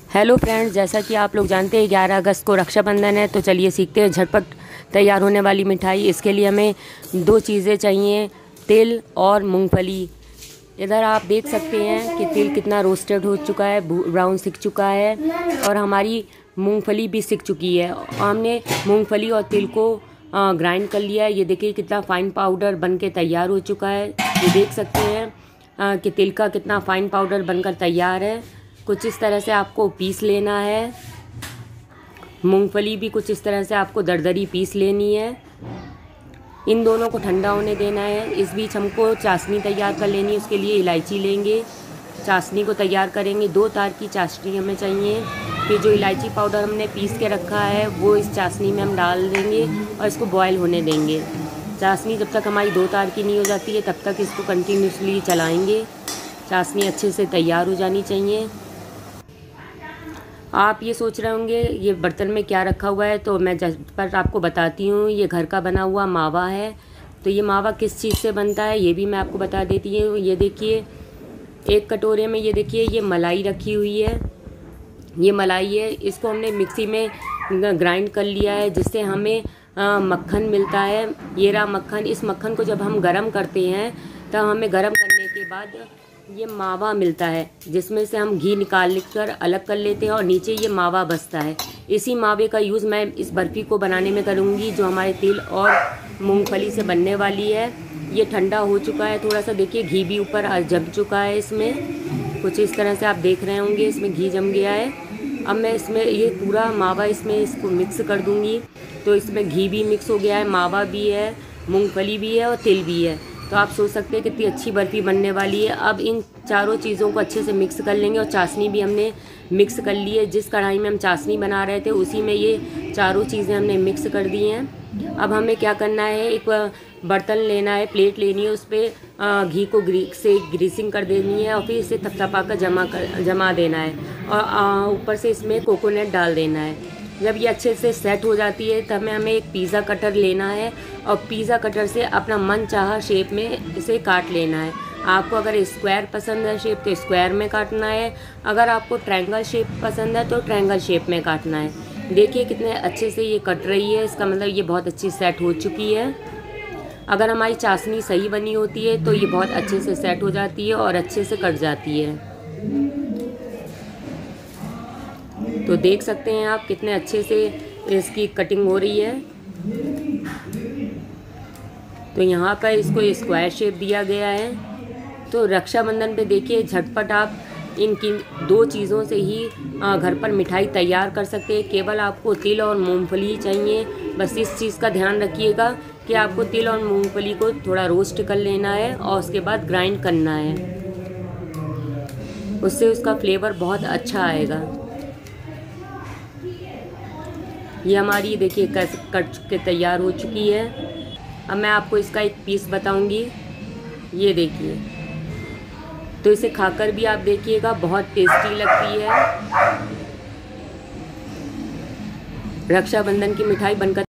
Hello friends, जैसा कि आप लोग जानते हैं 11 अगस्त को रक्षाबंधन है। तो चलिए सीखते हैं झटपट तैयार होने वाली मिठाई। इसके लिए हमें दो चीज़ें चाहिए, तिल और मूंगफली। इधर आप देख सकते हैं कि तिल कितना रोस्टेड हो चुका है, ब्राउन सिक चुका है और हमारी मूंगफली भी सिक चुकी है। हमने मूंगफली और तिल को ग्राइंड कर लिया है। ये देखिए कितना फाइन पाउडर बनके तैयार हो चुका है। ये देख सकते हैं कि तिल का कितना फाइन पाउडर बनकर तैयार है। कुछ इस तरह से आपको पीस लेना है। मूंगफली भी कुछ इस तरह से आपको दरदरी पीस लेनी है। इन दोनों को ठंडा होने देना है। इस बीच हमको चाशनी तैयार कर लेनी है। उसके लिए इलायची लेंगे, चाशनी को तैयार करेंगे। 2 तार की चाशनी हमें चाहिए। फिर जो इलायची पाउडर हमने पीस के रखा है वो इस चाशनी में हम डाल देंगे और इसको बॉयल होने देंगे। चाशनी जब तक हमारी 2 तार की नहीं हो जाती है तब तक इसको कंटिन्यूसली चलाएँगे। चाशनी अच्छे से तैयार हो जानी चाहिए। आप ये सोच रहे होंगे ये बर्तन में क्या रखा हुआ है, तो मैं पर आपको बताती हूँ। ये घर का बना हुआ मावा है। तो ये मावा किस चीज़ से बनता है ये भी मैं आपको बता देती हूँ। ये देखिए एक कटोरे में ये देखिए ये मलाई रखी हुई है। ये मलाई है, इसको हमने मिक्सी में ग्राइंड कर लिया है जिससे हमें मक्खन मिलता है। ये रहा मक्खन। इस मक्खन को जब हम गरम करते हैं तब हमें गरम करने के बाद ये मावा मिलता है जिसमें से हम घी निकाल कर अलग कर लेते हैं और नीचे ये मावा बचता है। इसी मावे का यूज़ मैं इस बर्फ़ी को बनाने में करूँगी जो हमारे तिल और मूंगफली से बनने वाली है। ये ठंडा हो चुका है थोड़ा सा। देखिए घी भी ऊपर जम चुका है। इसमें कुछ इस तरह से आप देख रहे होंगे इसमें घी जम गया है। अब मैं इसमें ये पूरा मावा इसको मिक्स कर दूँगी। तो इसमें घी भी मिक्स हो गया है, मावा भी है, मूँगफली भी है और तिल भी है। तो आप सोच सकते हैं कितनी अच्छी बर्फ़ी बनने वाली है। अब इन चारों चीज़ों को अच्छे से मिक्स कर लेंगे और चाशनी भी हमने मिक्स कर ली है। जिस कढ़ाई में हम चाशनी बना रहे थे उसी में ये चारों चीज़ें हमने मिक्स कर दी हैं। अब हमें क्या करना है, एक बर्तन लेना है, प्लेट लेनी है, उस पर घी को ग्रीसिंग कर देनी है और फिर इसे थपथपा कर जमा देना है और ऊपर से इसमें कोकोनट डाल देना है। जब ये अच्छे से सेट हो जाती है तब हमें एक पिज़्ज़ा कटर लेना है और पिज़्ज़ा कटर से अपना मन चाहा शेप में इसे काट लेना है। आपको अगर स्क्वायर पसंद है शेप तो स्क्वायर में काटना है, अगर आपको ट्रायंगल शेप पसंद है तो ट्रायंगल शेप में काटना है। देखिए कितने अच्छे से ये कट रही है, इसका मतलब ये बहुत अच्छी सेट हो चुकी है। अगर हमारी चाशनी सही बनी होती है तो ये बहुत अच्छे से सेट हो जाती है और अच्छे से कट जाती है। तो देख सकते हैं आप कितने अच्छे से इसकी कटिंग हो रही है। तो यहाँ पर इसको स्क्वायर शेप दिया गया है। तो रक्षाबंधन पे देखिए झटपट आप इनकी 2 चीज़ों से ही घर पर मिठाई तैयार कर सकते हैं। केवल आपको तिल और मूंगफली चाहिए। बस इस चीज़ का ध्यान रखिएगा कि आपको तिल और मूंगफली को थोड़ा रोस्ट कर लेना है और उसके बाद ग्राइंड करना है। उससे उसका फ्लेवर बहुत अच्छा आएगा। ये हमारी देखिए कैसे कट के तैयार हो चुकी है। अब मैं आपको इसका एक पीस बताऊंगी। ये देखिए, तो इसे खाकर भी आप देखिएगा, बहुत टेस्टी लगती है। रक्षाबंधन की मिठाई बनकर